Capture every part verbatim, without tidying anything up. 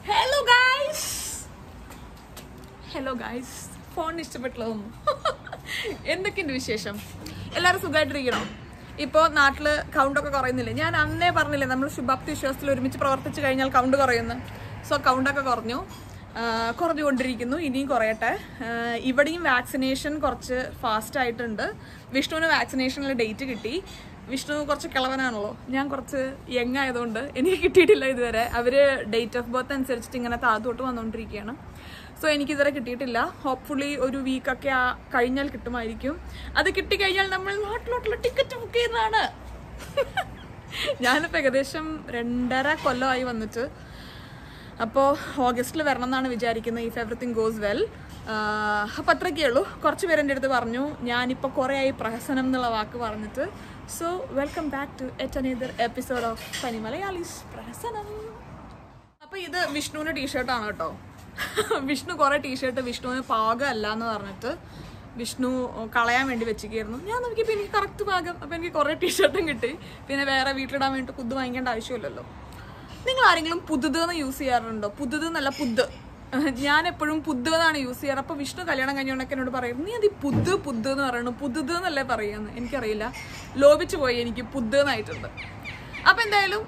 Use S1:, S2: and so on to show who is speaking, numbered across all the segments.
S1: Hello guys. Hello guys. Phone ഇഷ്ടപ്പെട്ടല്ലോ. എന്തൊക്കെയുണ്ട് വിശേഷം? എല്ലാവരും സുഖമായിട്ടിരിക്കണോ? ഇപ്പോൾ നാട്ടിൽ കൗണ്ടൊക്കെ കുറയുന്നില്ലേ? ഞാൻ അന്നേ പറഞ്ഞില്ലേ നമ്മൾ ശുഭാപ്തി വിശ്വാസത്തിൽ ഒരുമിച്ച് പ്രവർത്തിച്ചു കഴിഞ്ഞാൽ കൗണ്ട് കുറയുന്നു. സോ കൗണ്ടൊക്കെ കുറഞ്ഞു, കുറഞ്ഞുകൊണ്ടിരിക്കുന്നു. ഇനിയും കുറയട്ടെ. ഇവിടെയും വാക്സിനേഷൻ കുറച്ച് ഫാസ്റ്റ് ആയിട്ടുണ്ട്. വിഷ്ണുവിന് വാക്സിനേഷനിൽ ഡേറ്റ് കിട്ടി. വിഷ്ണു കുറച്ച് കിളവനാണല്ലോ, ഞാൻ കുറച്ച് യങ് ആയതുകൊണ്ട് എനിക്ക് കിട്ടിയിട്ടില്ല ഇതുവരെ. അവർ ഡേറ്റ് ഓഫ് ബർത്ത് അനുസരിച്ചിട്ട് ഇങ്ങനെ താഴത്തോട്ട് വന്നുകൊണ്ടിരിക്കുകയാണ്. സോ എനിക്കിതുവരെ കിട്ടിയിട്ടില്ല. ഹോപ്പ്ഫുള്ളി ഒരു വീക്കൊക്കെ ആ കഴിഞ്ഞാൽ കിട്ടുമായിരിക്കും. അത് കിട്ടിക്കഴിഞ്ഞാൽ നമ്മൾ നാട്ടിലോട്ടുള്ള ടിക്കറ്റ് ബുക്ക് ചെയ്യുന്നതാണ്. ഞാനിപ്പോൾ ഏകദേശം രണ്ടര കൊല്ലമായി വന്നിട്ട്. അപ്പോൾ ഓഗസ്റ്റിൽ വരണം എന്നാണ് വിചാരിക്കുന്നത്, ഇഫ് എവറിത്തിങ് ഗോസ് വെൽ. അപ്പം അത്രയൊക്കെ ഉള്ളൂ. കുറച്ച് പേര് എൻ്റെ അടുത്ത് പറഞ്ഞു ഞാനിപ്പോൾ കുറേ ആയി പ്രഹസനം എന്നുള്ള വാക്ക് പറഞ്ഞിട്ട്. So welcome back to yet another episode of തനി മലയാളീസ് പ്രഹസനം. അപ്പോൾ ഇത് വിഷ്ണുവിൻ്റെ ടീഷർട്ടാണ് കേട്ടോ. വിഷ്ണു കുറേ ടീഷർട്ട് വിഷ്ണുവിന് പാകമല്ല എന്ന് പറഞ്ഞിട്ട് വിഷ്ണു കളയാൻ വേണ്ടി വെച്ചിരിക്കുന്നു. ഞാൻ നോക്കിയപ്പോൾ എനിക്ക് കറക്റ്റ് പാകം. അപ്പോൾ എനിക്ക് കുറേ ടീഷർട്ടും കിട്ടി. പിന്നെ വേറെ വീട്ടിലിടാൻ വേണ്ടി പുത് വാങ്ങിക്കേണ്ട ആവശ്യമില്ലല്ലോ. നിങ്ങൾ ആരെങ്കിലും പുതുതെന്ന് യൂസ് ചെയ്യാറുണ്ടോ? പുതുത് എന്നല്ല, പുത്. ഞാൻ എപ്പോഴും പുതുവെന്നാണ് യൂസ് ചെയ്യാറ്. അപ്പോൾ വിഷ്ണു കല്യാണം കഴിഞ്ഞോണ്ടൊക്കെ എന്നോട് പറയും നീ അത് പുത് പുത് എന്ന് പറയണു, പുതുത് എന്നല്ലേ പറയുന്നത്. എനിക്കറിയില്ല, ലോപിച്ചു പോയി, എനിക്ക് പുതുന്നായിട്ടുണ്ട്. അപ്പം എന്തായാലും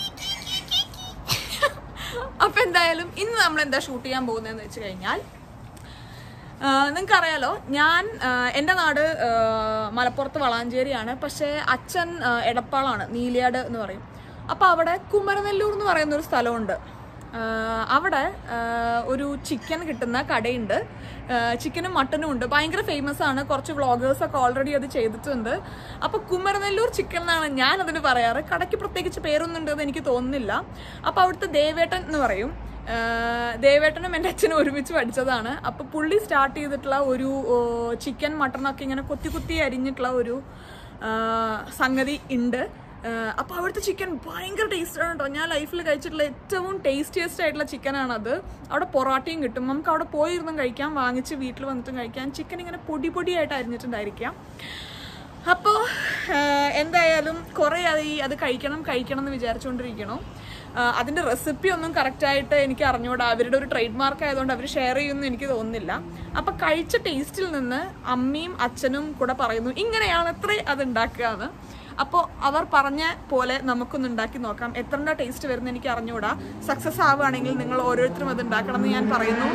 S1: അപ്പം എന്തായാലും ഇന്ന് നമ്മൾ എന്താ ഷൂട്ട് ചെയ്യാൻ പോകുന്നതെന്ന് വെച്ച് കഴിഞ്ഞാൽ, നിങ്ങൾക്കറിയാലോ ഞാൻ എൻ്റെ നാട് മലപ്പുറത്ത് വളാഞ്ചേരിയാണ്. പക്ഷേ അച്ഛൻ എടപ്പാളാണ്, നീലിയാട് എന്ന് പറയും. അപ്പോൾ അവിടെ കുമരനെല്ലൂർ എന്ന് പറയുന്നൊരു സ്ഥലമുണ്ട്. അവിടെ ഒരു ചിക്കൻ കിട്ടുന്ന കടയുണ്ട്. ചിക്കനും മട്ടനും ഉണ്ട്, ഭയങ്കര ഫേമസ് ആണ്. കുറച്ച് വ്ളോഗേഴ്സൊക്കെ ഓൾറെഡി അത് ചെയ്തിട്ടുണ്ട്. അപ്പോൾ കുമരനെല്ലൂർ ചിക്കൻ എന്നാണ് ഞാൻ അതിന് പറയാറ്. കടയ്ക്ക് പ്രത്യേകിച്ച് പേരൊന്നും ഉണ്ടെന്ന് എനിക്ക് തോന്നുന്നില്ല. അപ്പോൾ അവിടുത്തെ ദേവേട്ടൻ എന്ന് പറയും. ദേവേട്ടനും എൻ്റെ അച്ഛനും ഒരുമിച്ച് പഠിച്ചതാണ്. അപ്പോൾ പുള്ളി സ്റ്റാർട്ട് ചെയ്തിട്ടുള്ള ഒരു ചിക്കൻ മട്ടനൊക്കെ ഇങ്ങനെ കുത്തി കുത്തി അരിഞ്ഞിട്ടുള്ള ഒരു സംഗതി ഉണ്ട്. അപ്പോൾ അവിടുത്തെ ചിക്കൻ ഭയങ്കര ടേസ്റ്റാണ് കേട്ടോ. ഞാൻ ലൈഫിൽ കഴിച്ചിട്ടുള്ള ഏറ്റവും ടേസ്റ്റിയസ്റ്റ് ആയിട്ടുള്ള ചിക്കനാണത്. അവിടെ പൊറോട്ടയും കിട്ടും. നമുക്ക് അവിടെ പോയിരുന്നും കഴിക്കാം, വാങ്ങിച്ച് വീട്ടിൽ വന്നിട്ടും കഴിക്കാം. ചിക്കൻ ഇങ്ങനെ പൊടി പൊടിയായിട്ട് അരിഞ്ഞിട്ടുണ്ടായിരിക്കാം. അപ്പോൾ എന്തായാലും കുറേ ആയി അത് കഴിക്കണം കഴിക്കണം എന്ന് വിചാരിച്ചുകൊണ്ടിരിക്കണം. അതിൻ്റെ റെസിപ്പി ഒന്നും കറക്റ്റായിട്ട് എനിക്ക് അറിഞ്ഞുകൂടാ. അവരുടെ ഒരു ട്രേഡ് മാർക്ക് ആയതുകൊണ്ട് അവർ ഷെയർ ചെയ്യുമെന്ന് എനിക്ക് തോന്നുന്നില്ല. അപ്പം കഴിച്ച ടേസ്റ്റിൽ നിന്ന് അമ്മയും അച്ഛനും കൂടെ പറയുന്നു ഇങ്ങനെയാണ് അത്രേ അത് ഉണ്ടാക്കുക എന്ന്. അപ്പോൾ അവർ പറഞ്ഞ പോലെ നമുക്കൊന്ന് ഉണ്ടാക്കി നോക്കാം. എത്ര ടേസ്റ്റ് വരുന്ന എനിക്ക് അറിഞ്ഞുകൂടാ. സക്സസ് ആവുകയാണെങ്കിൽ നിങ്ങൾ ഓരോരുത്തരും അത് ഉണ്ടാക്കണം എന്ന് ഞാൻ പറയുന്നു.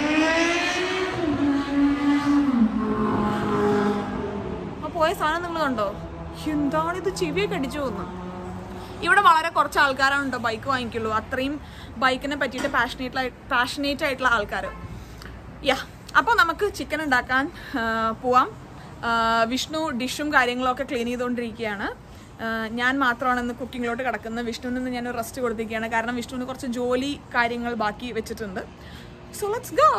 S1: അപ്പോൾ പോയ സാധനം നിങ്ങൾ കണ്ടോ? എന്താണിത്, ചെവിയൊക്കെ അടിച്ചു പോകുന്നു. ഇവിടെ വളരെ കുറച്ച് ആൾക്കാരാണ് കേട്ടോ ബൈക്ക് വാങ്ങിക്കുള്ളൂ. അത്രയും ബൈക്കിനെ പറ്റിയിട്ട് പാഷനേറ്റ് പാഷനേറ്റ് ആയിട്ടുള്ള ആൾക്കാർ. യാ, അപ്പോൾ നമുക്ക് ചിക്കൻ ഉണ്ടാക്കാൻ പോവാം. വിഷ്ണു ഡിഷും കാര്യങ്ങളൊക്കെ ക്ലീൻ ചെയ്തുകൊണ്ടിരിക്കുകയാണ്. ഞാൻ മാത്രമാണ് ഇന്ന് കുക്കിങ്ങിലോട്ട് കിടക്കുന്നത്. വിഷ്ണുവിൽ നിന്ന് ഞാൻ റെസ്റ്റ് കൊടുത്തിരിക്കുകയാണ്. കാരണം വിഷ്ണുവിന് കുറച്ച് ജോലി കാര്യങ്ങൾ ബാക്കി വെച്ചിട്ടുണ്ട്. So let's go.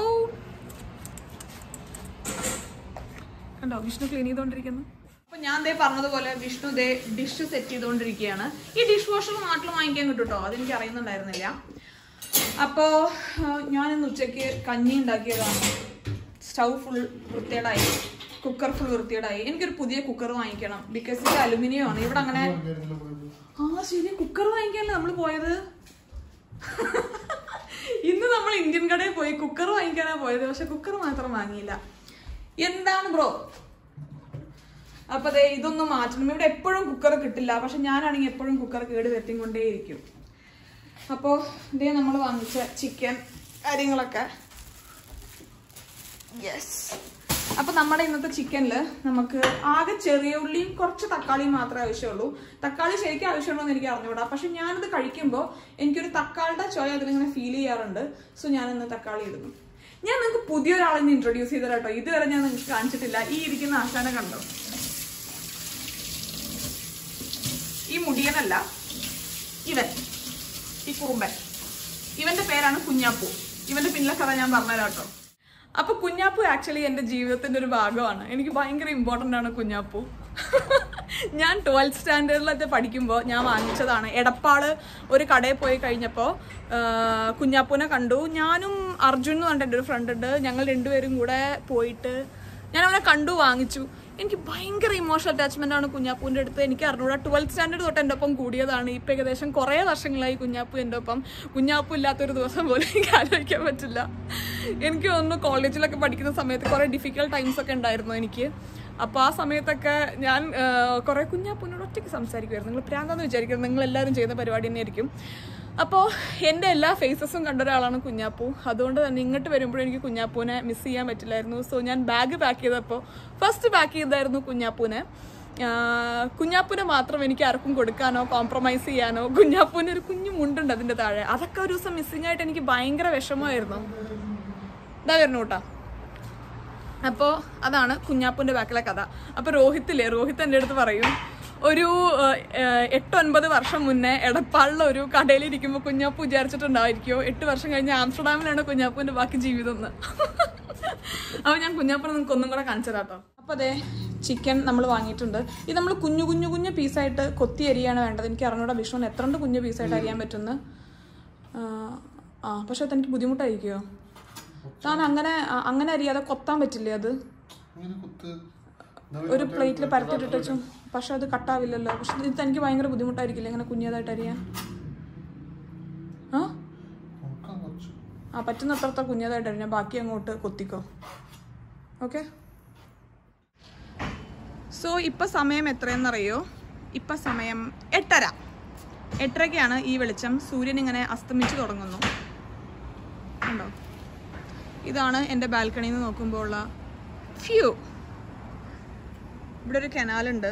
S1: കണ്ടോ വിഷ്ണു ക്ലീൻ ചെയ്തുകൊണ്ടിരിക്കുന്നു. അപ്പോൾ ഞാൻ ദേ പറഞ്ഞതുപോലെ വിഷ്ണു ദേ ഡിഷ് സെറ്റ് ചെയ്തുകൊണ്ടിരിക്കുകയാണ്. ഈ ഡിഷ് വാഷർ നാട്ടിൽ വാങ്ങിക്കാൻ കിട്ടും കേട്ടോ, അതെനിക്ക് അറിയുന്നുണ്ടായിരുന്നില്ല. അപ്പോൾ ഞാനിന്ന് ഉച്ചയ്ക്ക് കഞ്ഞി ഉണ്ടാക്കിയതാണ്. സ്റ്റൗ ഫുൾ വൃത്തികേടായി, കുക്കർ ഫുൾ വൃത്തികേടായി. എനിക്കൊരു പുതിയ കുക്കർ വാങ്ങിക്കണം. ബിക്കോസ് ഇത് അലുമിനിയം ആണ്. ഇവിടെ അങ്ങനെ ആ ശരി കുക്കർ വാങ്ങിക്കാനല്ലേ നമ്മൾ പോയത്. ഇന്ന് നമ്മൾ ഇന്ത്യൻ കടയിൽ പോയി കുക്കർ വാങ്ങിക്കാനാണ് പോയത്. പക്ഷെ കുക്കർ മാത്രം വാങ്ങിയില്ല. എന്താണ് ബ്രോ? അപ്പൊ അതെ ഇതൊന്നും മാറ്റണം. ഇവിടെ എപ്പോഴും കുക്കർ കിട്ടില്ല. പക്ഷെ ഞാനാണെങ്കിൽ എപ്പോഴും കുക്കർ കേട് വരുത്തിക്കൊണ്ടേയിരിക്കും. അപ്പോൾ ഇതേ നമ്മൾ വാങ്ങിച്ച ചിക്കൻ കാര്യങ്ങളൊക്കെ. യെസ്. അപ്പോൾ നമ്മുടെ ഇന്നത്തെ ചിക്കനിൽ നമുക്ക് ആകെ ചെറിയ ഉള്ളിയും കുറച്ച് തക്കാളിയും മാത്രമേ ആവശ്യമുള്ളൂ. തക്കാളി ശരിക്കും ആവശ്യമുണ്ടോ എന്ന് എനിക്ക് അറിഞ്ഞുകൂടാ. പക്ഷെ ഞാനത് കഴിക്കുമ്പോൾ എനിക്കൊരു തക്കാളിയുടെ ചോയ അതിലിങ്ങനെ ഫീൽ ചെയ്യാറുണ്ട്. സോ ഞാനിന്ന് തക്കാളി ഇടുന്നു. ഞാൻ നിങ്ങൾക്ക് പുതിയൊരാളെ ഇന്ന് ഇൻട്രൊഡ്യൂസ് ചെയ്ത കേട്ടോ. ഇതുവരെ ഞാൻ നിങ്ങൾക്ക് കാണിച്ചിട്ടില്ല. ഈ ഇരിക്കുന്ന ആശാനെ കണ്ടോ? ഈ മുടിയനല്ല, ഇവൻ, ഈ കുറുമ്പൻ. ഇവന്റെ പേരാണ് കുഞ്ഞാപ്പു. ഇവന്റെ പിന്നിലെ കഥ ഞാൻ പറഞ്ഞുതരാം കേട്ടോ. അപ്പോൾ കുഞ്ഞാപ്പു ആക്ച്വലി എൻ്റെ ജീവിതത്തിൻ്റെ ഒരു ഭാഗമാണ്. എനിക്ക് ഭയങ്കര ഇമ്പോർട്ടൻ്റ് ആണ് കുഞ്ഞാപ്പു. ഞാൻ ട്വൽത്ത് സ്റ്റാൻഡേർഡിലൊക്കെ പഠിക്കുമ്പോൾ ഞാൻ വാങ്ങിച്ചതാണ്. എടപ്പാള് ഒരു കടയിൽ പോയി കഴിഞ്ഞപ്പോൾ കുഞ്ഞാപ്പൂനെ കണ്ടു. ഞാനും അർജുൻ എന്ന് പറഞ്ഞിട്ട് എൻ്റെ ഒരു ഫ്രണ്ട് ഉണ്ട്. ഞങ്ങൾ രണ്ടുപേരും കൂടെ പോയിട്ട് ഞാൻ അവനെ കണ്ടു, വാങ്ങിച്ചു. എനിക്ക് ഭയങ്കര ഇമോഷണൽ അറ്റാച്ച്മെന്റ് ആണ് കുഞ്ഞാപ്പൂവിൻ്റെ അടുത്ത്. എനിക്ക് അറിഞ്ഞൂടാ, ട്വൽത്ത് സ്റ്റാൻഡേർഡ് തൊട്ട് എൻ്റെ ഒപ്പം കൂടിയതാണ്. ഇപ്പം ഏകദേശം കുറേ വർഷങ്ങളായി കുഞ്ഞാപ്പൂ എൻ്റെ ഒപ്പം. കുഞ്ഞാപ്പൂ ഇല്ലാത്തൊരു ദിവസം പോലും എനിക്ക് ആലോചിക്കാൻ പറ്റില്ല. എനിക്ക് തോന്നുന്നു കോളേജിലൊക്കെ പഠിക്കുന്ന സമയത്ത് കുറേ ഡിഫിക്കൽട്ട് ടൈംസ് ഒക്കെ ഉണ്ടായിരുന്നു എനിക്ക്. അപ്പോൾ ആ സമയത്തൊക്കെ ഞാൻ കുറേ കുഞ്ഞാപ്പൂവിനോട് ഒറ്റയ്ക്ക് സംസാരിക്കുമായിരുന്നു. നിങ്ങൾ പ്രാന്താന്ന് വിചാരിക്കുന്നത്, നിങ്ങളെല്ലാവരും ചെയ്യുന്ന പരിപാടി തന്നെയായിരിക്കും. അപ്പോൾ എൻ്റെ എല്ലാ ഫേസസും കണ്ട ഒരാളാണ് കുഞ്ഞാപ്പൂ. അതുകൊണ്ട് തന്നെ ഇങ്ങോട്ട് വരുമ്പോഴും എനിക്ക് കുഞ്ഞാപ്പൂവിനെ മിസ് ചെയ്യാൻ പറ്റില്ലായിരുന്നു. സോ ഞാൻ ബാഗ് പാക്ക് ചെയ്തപ്പോൾ ഫസ്റ്റ് പാക്ക് ചെയ്തായിരുന്നു കുഞ്ഞാപ്പൂവിനെ. കുഞ്ഞാപ്പൂനെ മാത്രം എനിക്ക് ആർക്കും കൊടുക്കാനോ കോംപ്രമൈസ് ചെയ്യാനോ. കുഞ്ഞാപ്പൂവിന് ഒരു കുഞ്ഞു മുണ്ടുണ്ട് അതിൻ്റെ താഴെ, അതൊക്കെ ഒരു ദിവസം മിസ്സിങ് ആയിട്ട് എനിക്ക് ഭയങ്കര വിഷമമായിരുന്നു. ഇതാ വരുന്നു കേട്ടോ. അപ്പോൾ അതാണ് കുഞ്ഞാപ്പൂൻ്റെ ബാക്കിലെ കഥ. അപ്പോൾ രോഹിത്തില്ലേ, രോഹിത്ത് എൻ്റെ അടുത്ത് പറയും, ഒരു എട്ടൊൻപത് വർഷം മുന്നേ എടപ്പാളിലെ ഒരു കടയിലിരിക്കുമ്പോൾ കുഞ്ഞാപ്പൂ വിചാരിച്ചിട്ടുണ്ടായിരിക്കുമോ എട്ട് വർഷം കഴിഞ്ഞ് ആംസ്റ്റർഡാമിലാണ് കുഞ്ഞാപ്പൂവിൻ്റെ ബാക്കി ജീവിതം എന്ന്. അപ്പോൾ ഞാൻ കുഞ്ഞാപ്പൂനെ നിങ്ങൾക്ക് ഒന്നും കൂടെ കാണിച്ചു തരാം കേട്ടോ. അപ്പോൾ അതെ, ചിക്കൻ നമ്മൾ വാങ്ങിയിട്ടുണ്ട്. ഇത് നമ്മൾ കുഞ്ഞു കുഞ്ഞു കുഞ്ഞു പീസായിട്ട് കൊത്തി അരിയാണ് വേണ്ടത്. എനിക്ക് അറിഞ്ഞൂടെ വിഷ്ണുവിന് എത്രണ്ട് കുഞ്ഞു പീസായിട്ട് അരിയാൻ പറ്റുമെന്ന്. ആ പക്ഷെ അതെനിക്ക് ബുദ്ധിമുട്ടായിരിക്കുമോ? താൻ അങ്ങനെ അങ്ങനെ അരിയാതെ കൊത്താൻ പറ്റില്ലേ? അത് ഒരു പ്ലേറ്റിൽ പരത്തിട്ടിട്ട് വെച്ചു, പക്ഷെ അത് കട്ടാവില്ലല്ലോ. പക്ഷെ ഇത് എനിക്ക് ഭയങ്കര ബുദ്ധിമുട്ടായിരിക്കില്ല ഇങ്ങനെ കുഞ്ഞതായിട്ട് അറിയാൻ. ആ ആ പറ്റുന്ന അത്രത്തെ കുഞ്ഞതായിട്ട് അറിയാം, ബാക്കി അങ്ങോട്ട് കൊത്തിക്കോ. ഓക്കെ. സോ ഇപ്പം സമയം എത്രയെന്നറിയോ? ഇപ്പം സമയം എട്ടര എട്ടരയ്ക്കാണ് ഈ വെളിച്ചം. സൂര്യൻ ഇങ്ങനെ അസ്തമിച്ച് തുടങ്ങുന്നു. കണ്ടോ? ഇതാണ് എൻ്റെ ബാൽക്കണിയിൽ നിന്ന് നോക്കുമ്പോൾ ഉള്ള വ്യൂ. ഇവിടെ ഒരു കനാലുണ്ട്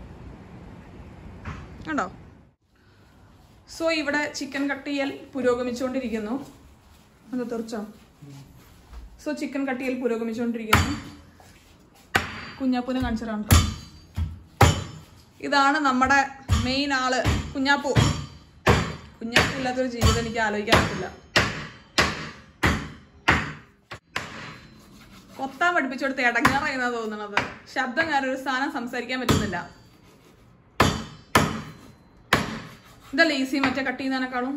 S1: കണ്ടോ. സോ ഇവിടെ ചിക്കൻ കട്ട് ചെയ്യൽ പുരോഗമിച്ചുകൊണ്ടിരിക്കുന്നു. അത് തീർച്ചയായും. സോ ചിക്കൻ കട്ട് ചെയ്യൽ പുരോഗമിച്ചുകൊണ്ടിരിക്കുന്നു. കുഞ്ഞാപ്പൂനെ കാണിച്ചതാണ് കേട്ടോ. ഇതാണ് നമ്മുടെ മെയിൻ ആള് കുഞ്ഞാപ്പൂ. കുഞ്ഞാപ്പൂ ഇല്ലാത്തൊരു ജീവിതം എനിക്ക് ആലോചിക്കാൻ പറ്റില്ല. കൊത്താൻ പഠിപ്പിച്ചെടുത്ത് ഇടങ്ങാറായെന്നാ തോന്നണത്. ശബ്ദം കാരണം ഒരു സാധനം സംസാരിക്കാൻ പറ്റുന്നില്ല. ഇതല്ലേ ഈസി മറ്റേ കട്ട് ചെയ്യുന്നതിനേക്കാളും.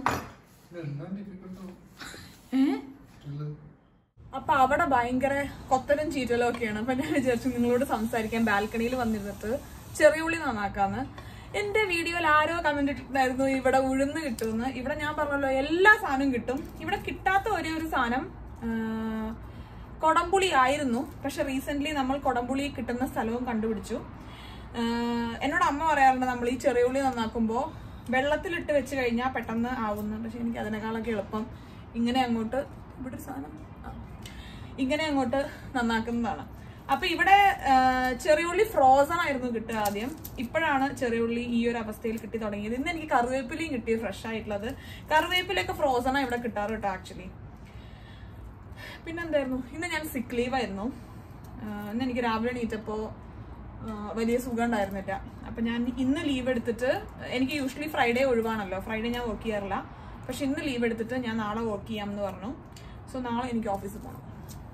S1: ഏ അപ്പൊ അവിടെ ഭയങ്കര കൊത്തലും ചീറ്റലും ഒക്കെയാണ്. അപ്പൊ ഞാൻ വിചാരിച്ചു നിങ്ങളോട് സംസാരിക്കാൻ ബാൽക്കണിയിൽ വന്നിരുന്നിട്ട് ചെറിയ ഉള്ളി നന്നാക്കാന്ന്. എന്റെ വീഡിയോയിൽ ആരോ കമന്റ് ഇട്ടിട്ടുണ്ടായിരുന്നു ഇവിടെ ഉഴുന്ന് കിട്ടുമെന്ന്. ഇവിടെ ഞാൻ പറഞ്ഞല്ലോ എല്ലാ സാധനവും കിട്ടും. ഇവിടെ കിട്ടാത്ത ഒരേ ഒരു സാധനം കൊടംപുളി ആയിരുന്നു. പക്ഷെ റീസെന്റ് നമ്മൾ കൊടംപുളി കിട്ടുന്ന സ്ഥലവും കണ്ടുപിടിച്ചു. എന്നോട് അമ്മ പറയാറുണ്ട് നമ്മൾ ഈ ചെറിയ ഉള്ളി നന്നാക്കുമ്പോൾ വെള്ളത്തിലിട്ട് വെച്ച് കഴിഞ്ഞാൽ പെട്ടെന്ന് ആവുന്നു. പക്ഷെ എനിക്ക് അതിനേക്കാളൊക്കെ എളുപ്പം ഇങ്ങനെ അങ്ങോട്ട് ഇവിടെ ഒരു സാധനം ഇങ്ങനെ അങ്ങോട്ട് നന്നാക്കുന്നതാണ്. അപ്പൊ ഇവിടെ ചെറിയുള്ളി ഫ്രോസൺ ആയിരുന്നു കിട്ടുക ആദ്യം. ഇപ്പോഴാണ് ചെറിയുള്ളി ഈ ഒരു അവസ്ഥയിൽ കിട്ടി തുടങ്ങിയത്. ഇന്ന് എനിക്ക് കറിവേപ്പിലയും കിട്ടി ഫ്രഷ് ആയിട്ടുള്ളത്. കറിവേപ്പിലൊക്കെ ഫ്രോസണാണ് ഇവിടെ കിട്ടാറ് കേട്ടോ ആക്ച്വലി. പിന്നെന്തായിരുന്നു, ഇന്ന് ഞാൻ സിക്ക് ലീവ് ആയിരുന്നു. ഇന്ന് എനിക്ക് രാവിലെ എണീറ്റപ്പോ വലിയ സുഖം ഉണ്ടായിരുന്നില്ല. അപ്പൊ ഞാൻ ഇന്ന് ലീവ് എടുത്തിട്ട്, എനിക്ക് യൂഷ്വലി ഫ്രൈഡേ ഒഴിവാണല്ലോ, ഫ്രൈഡേ ഞാൻ വർക്ക് ചെയ്യാറില്ല. പക്ഷെ ഇന്ന് ലീവ് എടുത്തിട്ട് ഞാൻ നാളെ വർക്ക് ചെയ്യാമെന്ന് പറഞ്ഞു. സോ നാളെ എനിക്ക് ഓഫീസിൽ പോകണം.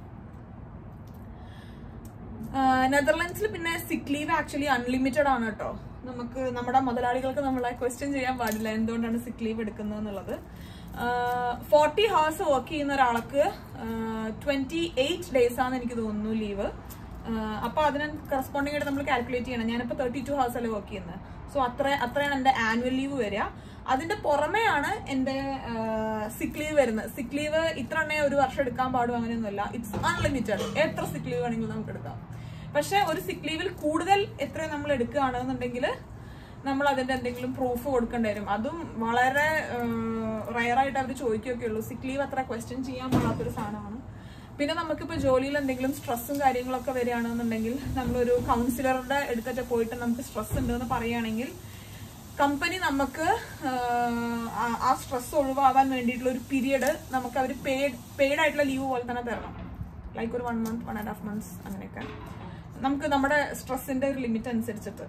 S1: നെതർലാൻഡ്സിൽ പിന്നെ സിക്ക് ലീവ് ആക്ച്വലി അൺലിമിറ്റഡ് ആണ് കേട്ടോ. നമുക്ക് നമ്മുടെ മുതലാളികൾക്ക് നമ്മളെ ക്വസ്റ്റ്യൻ ചെയ്യാൻ പാടില്ല എന്തുകൊണ്ടാണ് സിക്ക് ലീവ് എടുക്കുന്നത് എന്നുള്ളത്. ഫോർട്ടി ഹവേഴ്സ് വർക്ക് ചെയ്യുന്ന ഒരാൾക്ക് ട്വന്റി എയ്റ്റ് ഡേയ്സ് ആണ് എനിക്ക് തോന്നുന്നു ലീവ്. അപ്പൊ അതിന് കറസ്പോണ്ടിങ് ആയിട്ട് നമ്മൾ കാൽക്കുലേറ്റ് ചെയ്യണം. ഞാനിപ്പോ തേർട്ടി ടു ഹവേഴ്സ് അല്ലേ വർക്ക് ചെയ്യുന്നത്. സോ അത്ര അത്രയാണ് എന്റെ ആനുവൽ ലീവ് വരിക. അതിന്റെ പുറമെയാണ് എന്റെ സിക്ക് ലീവ് വരുന്നത്. സിക്ക് ലീവ് ഇത്ര എണ്ണേ ഒരു വർഷം എടുക്കാൻ പാടും അങ്ങനെയൊന്നുമല്ല. It's unlimited. എത്ര സിക്ക് ലീവ് വേണമെങ്കിലും നമുക്ക് എടുക്കാം. പക്ഷെ ഒരു സിക്ക് ലീവിൽ കൂടുതൽ എത്ര നമ്മൾ എടുക്കുകയാണെന്നുണ്ടെങ്കിൽ നമ്മൾ അതിന്റെ എന്തെങ്കിലും പ്രൂഫ് കൊടുക്കേണ്ടി വരും. അതും വളരെ റയറായിട്ട് അവർ ചോദിക്കുകയൊക്കെ ഉള്ളൂ. സിക്ക് ലീവ് അത്ര ക്വസ്റ്റ്യൻ ചെയ്യാൻ പാടാത്തൊരു സാധനമാണ്. പിന്നെ നമുക്കിപ്പോ ജോലിയിൽ എന്തെങ്കിലും സ്ട്രെസ്സും കാര്യങ്ങളൊക്കെ വരികയാണെന്നുണ്ടെങ്കിൽ നമ്മളൊരു കൗൺസിലറുടെ അടുത്തൊക്കെ പോയിട്ട് നമുക്ക് സ്ട്രെസ് ഉണ്ടെന്ന് പറയുകയാണെങ്കിൽ കമ്പനി നമുക്ക് ആ സ്ട്രെസ് ഒഴിവാകാൻ വേണ്ടിയിട്ടുള്ള ഒരു പീരീഡ് നമുക്ക് അവർ പെയ്ഡ് പെയ്ഡ് ആയിട്ടുള്ള ലീവ് പോലെ തന്നെ തരണം. ലൈക്ക് ഒരു one month one and half months അങ്ങനെയൊക്കെ നമുക്ക് നമ്മുടെ സ്ട്രെസ്സിന്റെ ഒരു ലിമിറ്റ് അനുസരിച്ചിട്ട്.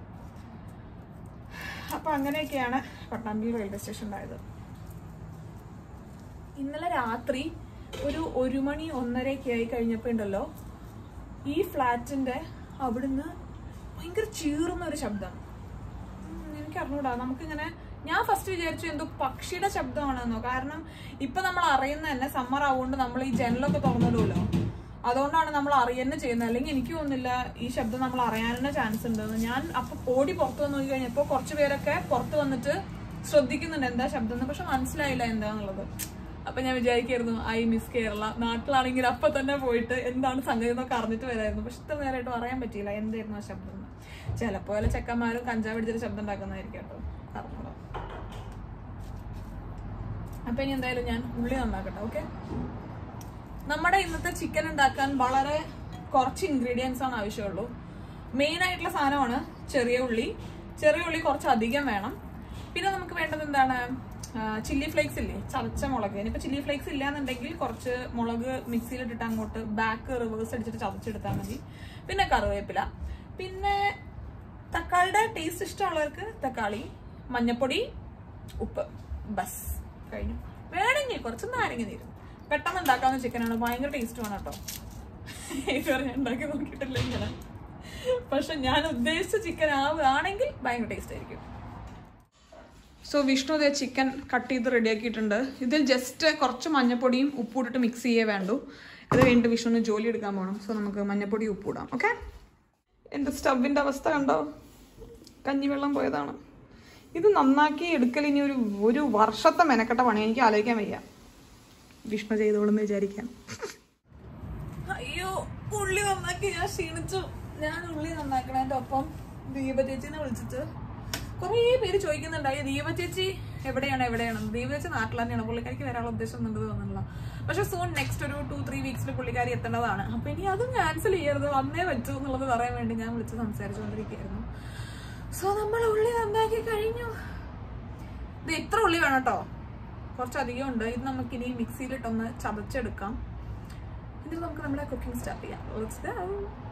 S1: അപ്പൊ അങ്ങനെയൊക്കെയാണ് പട്ടാമ്പി റെയിൽവേ സ്റ്റേഷൻ ഉണ്ടായത്. ഇന്നലെ രാത്രി ഒരു ഒരു മണി ഒന്നരയൊക്കെ ആയി കഴിഞ്ഞപ്പോ ഉണ്ടല്ലോ ഈ ഫ്ലാറ്റിന്റെ അവിടുന്ന് ഭയങ്കര ചീറുന്ന ഒരു ശബ്ദം. എനിക്ക് അറിഞ്ഞൂടാ, നമുക്കിങ്ങനെ ഞാൻ ഫസ്റ്റ് വിചാരിച്ചു എന്തോ പക്ഷിയുടെ ശബ്ദമാണെന്നോ. കാരണം ഇപ്പൊ നമ്മൾ അറിയുന്ന തന്നെ സമ്മർ ആവുകൊണ്ട് നമ്മൾ ഈ ജനലൊക്കെ തുറന്നിടുമല്ലോ. അതുകൊണ്ടാണ് നമ്മൾ അറിയാൻ ചെയ്യുന്നത്. അല്ലെങ്കിൽ എനിക്ക് തോന്നുന്നില്ല ഈ ശബ്ദം നമ്മൾ അറിയാനുള്ള ചാൻസ് ഉണ്ടെന്ന്. ഞാൻ അപ്പൊ ഓടി പുറത്ത് വന്ന് നോക്കി കഴിഞ്ഞപ്പോൾ കുറച്ച് പേരൊക്കെ പുറത്ത് വന്നിട്ട് ശ്രദ്ധിക്കുന്നുണ്ട് എന്താ ശബ്ദം എന്ന്, പക്ഷെ മനസ്സിലായില്ല എന്താന്നുള്ളത്. അപ്പൊ ഞാൻ വിചാരിക്കായിരുന്നു ഐ മിസ് കേരള. നാട്ടിലാണെങ്കിൽ അപ്പൊ തന്നെ പോയിട്ട് എന്താണ് സംഗതി എന്നൊക്കെ അറിഞ്ഞിട്ട് വരായിരുന്നു. പക്ഷെ ഇത്ര നേരമായിട്ടും അറിയാൻ പറ്റിയില്ല എന്തായിരുന്നു ആ ശബ്ദം എന്ന്. ചിലപ്പോ വല്ല ചെക്കന്മാരും കഞ്ചാവ് പിടിച്ചിട്ട് ശബ്ദം ഉണ്ടാക്കുന്നതായിരിക്കും കേട്ടോ, അറിഞ്ഞൂടാ. അപ്പൊ ഇനി എന്തായാലും ഞാൻ ഉള്ളി നന്നാക്കട്ടെ. ഓക്കെ, നമ്മുടെ ഇന്നത്തെ ചിക്കൻ ഉണ്ടാക്കാൻ വളരെ കുറച്ച് ഇൻഗ്രീഡിയൻസ് ആണ് ആവശ്യമുള്ളൂ. മെയിൻ ആയിട്ടുള്ള സാധനമാണ് ചെറിയ ഉള്ളി. ചെറിയ ഉള്ളി കുറച്ച് അധികം വേണം. പിന്നെ നമുക്ക് വേണ്ടത് എന്താണ്, ചില്ലി ഫ്ലേക്സ് ഇല്ലേ, ചതച്ച മുളക്. ഇനിയിപ്പോൾ ചില്ലി ഫ്ലേക്സ് ഇല്ലാന്നുണ്ടെങ്കിൽ കുറച്ച് മുളക് മിക്സിയിലിട്ടിട്ട് അങ്ങോട്ട് ബാക്ക് റിവേഴ്സ് അടിച്ചിട്ട് ചതച്ചെടുത്താൽ മതി. പിന്നെ കറിവേപ്പില, പിന്നെ തക്കാളിയുടെ ടേസ്റ്റ് ഇഷ്ടമുള്ളവർക്ക് തക്കാളി, മഞ്ഞപ്പൊടി, ഉപ്പ്, ബസ് കഴിഞ്ഞു. വേണമെങ്കിൽ കുറച്ച് നാരങ്ങ നീരും. പെട്ടെന്ന് ഉണ്ടാക്കാവുന്ന ചിക്കനാണ്, ഭയങ്കര ടേസ്റ്റ് വേണം കേട്ടോ. ഇതുവരെ ഞാൻ ഉണ്ടാക്കി നോക്കിയിട്ടില്ല ഇങ്ങനെ, പക്ഷെ ഞാൻ ഉദ്ദേശിച്ച ചിക്കൻ ആവുകയാണെങ്കിൽ ഭയങ്കര ടേസ്റ്റ് ആയിരിക്കും. സോ വിഷ്ണു ഇതേ ചിക്കൻ കട്ട് ചെയ്ത് റെഡിയാക്കിയിട്ടുണ്ട്. ഇതിൽ ജസ്റ്റ് കുറച്ച് മഞ്ഞപ്പൊടിയും ഉപ്പും ഇട്ടിട്ട് മിക്സ് ചെയ്യേ വേണ്ടു. ഇത് കഴിഞ്ഞിട്ട് വിഷ്ണുവിന് ജോലി എടുക്കാൻ പോകണം. സോ നമുക്ക് മഞ്ഞപ്പൊടി ഉപ്പിടാം. ഓക്കെ, എൻ്റെ സ്റ്റവിൻ്റെ അവസ്ഥ കണ്ടോ, കഞ്ഞിവെള്ളം പോയതാണ്. ഇത് നന്നാക്കി എടുക്കൽ ഇനി ഒരു ഒരു വർഷത്തെ മെനക്കെട്ട പണി. എനിക്ക് ആലോചിക്കാൻ വയ്യ. വിഷ്ണു ചെയ്തോളെന്ന് വിചാരിക്കാം. അയ്യോ, ഉള്ളി നന്നാക്കി ഞാൻ ക്ഷീണിച്ചു. ഞാൻ ഉള്ളി നന്നാക്കണതിൻ്റെ ഒപ്പം ദീപ ചേച്ചിനെ വിളിച്ചിട്ട് കുറേ പേര് ചോദിക്കുന്നുണ്ടായി ദീപ ചേച്ചി എവിടെയാണ് എവിടെയാണ്. ദീപ ചേച്ചി നാട്ടിൽ തന്നെയാണ്, പുള്ളിക്കാരിക്ക് വരാനുള്ള ഉദ്ദേശം ഒന്നും തോന്നുന്നില്ല. പക്ഷെ സൂൺ നെക്സ്റ്റ് ഒരു ടു ത്രീ വീക്സിൽ പുള്ളിക്കാരി എത്തേണ്ടതാണ്. അപ്പൊ ഇനി അതും ക്യാൻസൽ ചെയ്യരുത്, വന്നേ പറ്റൂ എന്നുള്ളത് പറയാൻ വേണ്ടി ഞാൻ വിളിച്ച് സംസാരിച്ചുകൊണ്ടിരിക്കുകയായിരുന്നു. സോ നമ്മൾ ഉള്ളി നന്നാക്കി കഴിഞ്ഞു. ഇത് ഇത്ര ഉള്ളി വേണം കേട്ടോ, കുറച്ചധികം ഉണ്ട്. ഇത് നമുക്കിനി മിക്സിയിലിട്ടൊന്ന് ചതച്ചെടുക്കാം. എന്നിട്ട് നമുക്ക് നമ്മുടെ കുക്കിംഗ് സ്റ്റാർട്ട് ചെയ്യാം.